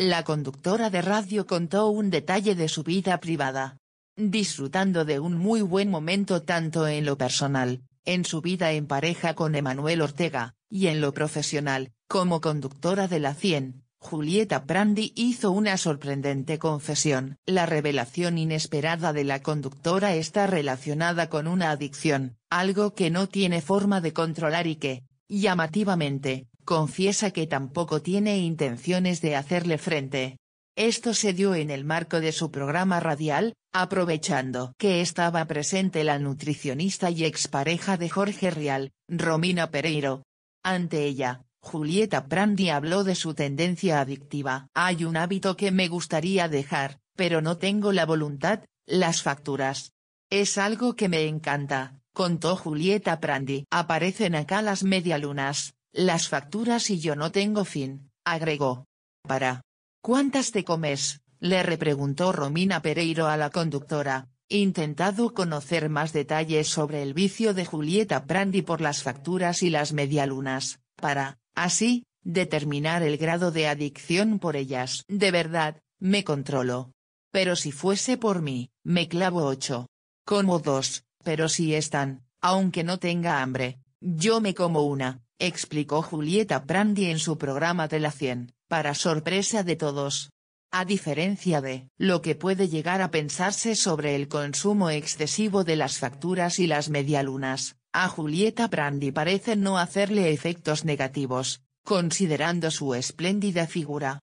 la conductora de radio contó un detalle de su vida privada. Disfrutando de un muy buen momento tanto en lo personal, en su vida en pareja con Emanuel Ortega, y en lo profesional, como conductora de La 100, Julieta Prandi hizo una sorprendente confesión. La revelación inesperada de la conductora está relacionada con una adicción, algo que no tiene forma de controlar y que, llamativamente, confiesa que tampoco tiene intenciones de hacerle frente. Esto se dio en el marco de su programa radial, aprovechando que estaba presente la nutricionista y expareja de Jorge Rial, Romina Pereiro. Ante ella, Julieta Prandi habló de su tendencia adictiva. Hay un hábito que me gustaría dejar, pero no tengo la voluntad, las facturas. Es algo que me encanta, contó Julieta Prandi. Aparecen acá las medialunas, las facturas y yo no tengo fin, agregó. ¿Cuántas te comes?, le repreguntó Romina Pereiro a la conductora, intentando conocer más detalles sobre el vicio de Julieta Prandi por las facturas y las medialunas, para, así, determinar el grado de adicción por ellas. De verdad, me controlo. Pero si fuese por mí, me clavo 8. Como 2, pero si están, aunque no tenga hambre, yo me como una, explicó Julieta Prandi en su programa de La 100, para sorpresa de todos. A diferencia de lo que puede llegar a pensarse sobre el consumo excesivo de las facturas y las medialunas, a Julieta Prandi parece no hacerle efectos negativos, considerando su espléndida figura.